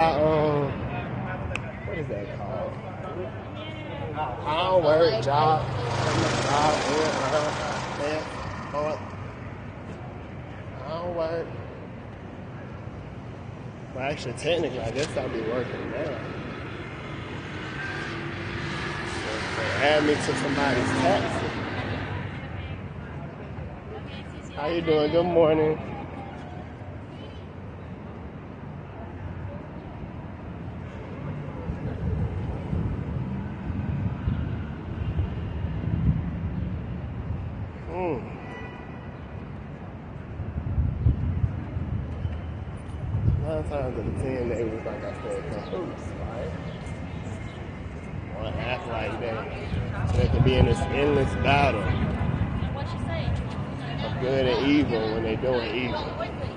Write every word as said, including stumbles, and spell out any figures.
Um, what is that called? I don't work, job. Job, yeah, man. I don't work. Well, actually, technically, I guess I'll be working now. They add me to somebody's taxi. How you doing? Good morning. Hmm. Nine times out of ten, they was like I said, cahoots, right? One act like that. So they can be in this endless battle of good and evil when they doing evil.